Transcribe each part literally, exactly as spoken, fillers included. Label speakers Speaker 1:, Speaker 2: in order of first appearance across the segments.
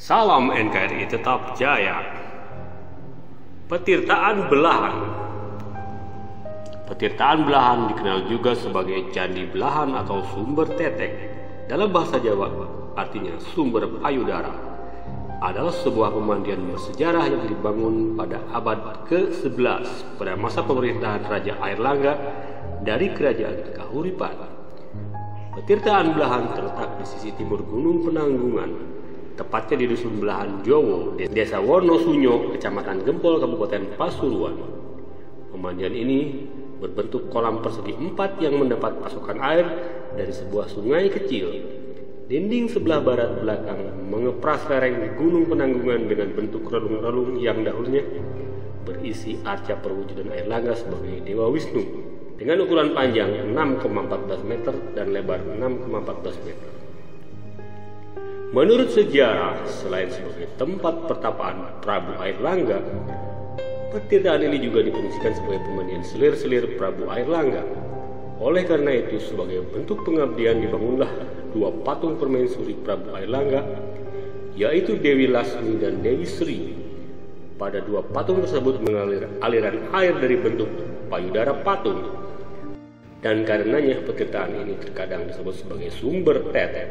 Speaker 1: Salam N K R I tetap jaya. Petirtaan Belahan. Petirtaan Belahan dikenal juga sebagai Candi Belahan atau Sumber Tetek. Dalam bahasa Jawa artinya sumber payudara. Adalah sebuah pemandian bersejarah yang dibangun pada abad ke sebelas pada masa pemerintahan Raja Airlangga dari Kerajaan Kahuripan. Petirtaan Belahan terletak di sisi timur Gunung Penanggungan, tepatnya di Dusun Belahan Jowo, Desa Wonosunyo, Kecamatan Gempol, Kabupaten Pasuruan. Pemandian ini berbentuk kolam persegi empat yang mendapat pasokan air dari sebuah sungai kecil. Dinding sebelah barat belakang mengepras lereng Gunung Penanggungan dengan bentuk relung-relung yang dahulunya berisi arca perwujudan Airlangga sebagai Dewa Wisnu dengan ukuran panjang enam koma empat belas meter dan lebar enam koma empat belas meter. Menurut sejarah, selain sebagai tempat pertapaan Prabu Airlangga, petirtaan ini juga difungsikan sebagai pemandian selir-selir Prabu Airlangga. Oleh karena itu, sebagai bentuk pengabdian dibangunlah dua patung permaisuri Prabu Airlangga, yaitu Dewi Lasmi dan Dewi Sri. Pada dua patung tersebut mengalir aliran air dari bentuk payudara patung, dan karenanya petirtaan ini terkadang disebut sebagai sumber tetek.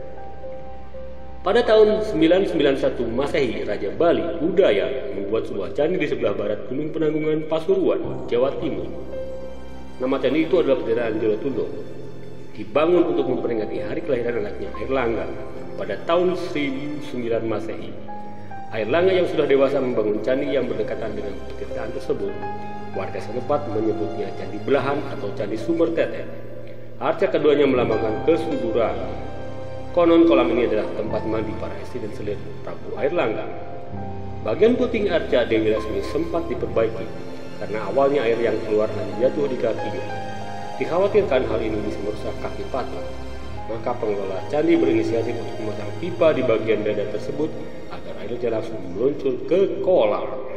Speaker 1: Pada tahun sembilan sembilan satu Masehi, Raja Bali Udaya membuat sebuah candi di sebelah barat Gunung Penanggungan, Pasuruan, Jawa Timur. Nama candi itu adalah Petirtaan Jolotundo. Dibangun untuk memperingati hari kelahiran anaknya Airlangga pada tahun seribu sembilan Masehi. Airlangga yang sudah dewasa membangun candi yang berdekatan dengan petirtaan tersebut. Warga setempat menyebutnya Candi Belahan atau Candi Sumber Tetek. Arca keduanya melambangkan kesuburan. Konon kolam ini adalah tempat mandi para istri dan selir Prabu Airlangga. Bagian puting arca Dewi Lasmi sempat diperbaiki karena awalnya air yang keluar hanya jatuh di kakinya. Dikhawatirkan hal ini bisa merusak kaki patung. Maka pengelola candi berinisiatif untuk memasang pipa di bagian dada tersebut agar airnya langsung meluncur ke kolam.